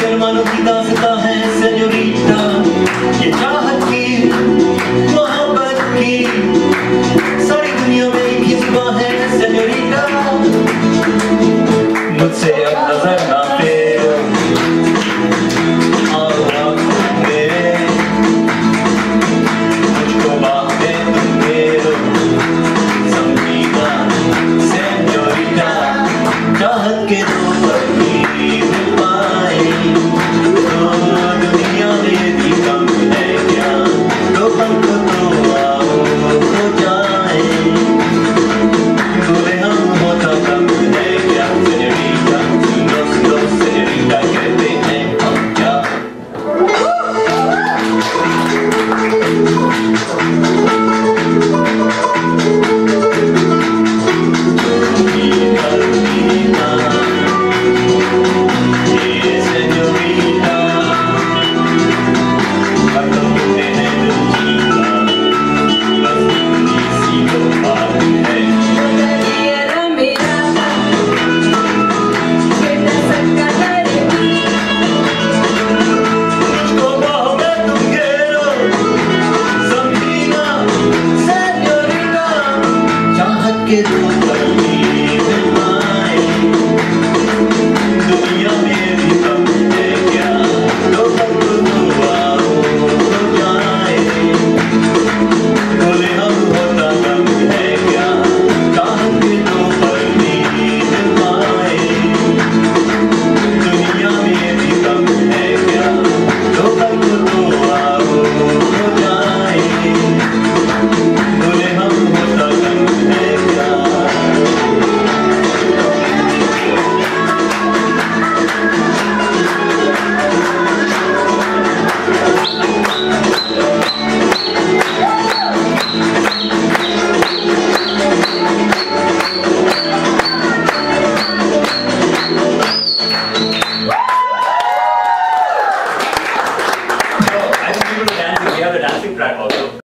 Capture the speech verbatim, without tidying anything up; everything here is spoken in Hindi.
मुसलमानों की दास्तां है सेन्योरिटा, ये चाहत की मोहब्बत की सारी दुनिया में एक ही जुबां है सेन्योरिटा। मुझसे अब नजर ना फेरो आओ आंखों में, मुझको बाहें तुम घेरो समझीगा सेन्योरिटा। चाहत के दो पत्नी मिल पाए तो दुनिया में भी कम है क्या, दो पंख तो आओ हो जाए, दूल्हे हम होता कम है क्या सेन्योरिटा। सुनो सुनो सेन्योरिटा कहते हैं हम क्या। के दो पत्नी मिल पाए, दुनिया में भी कम है क्या, दो पंख तो आओ हो जाए, बोले हम होता कम है क्या। चाहत के दो पत्नी मिल पाए, दुनिया में भी कम है क्या, दो पंख तो आओ हो जाए, बोले हम होता कम है। We have a dancing track also.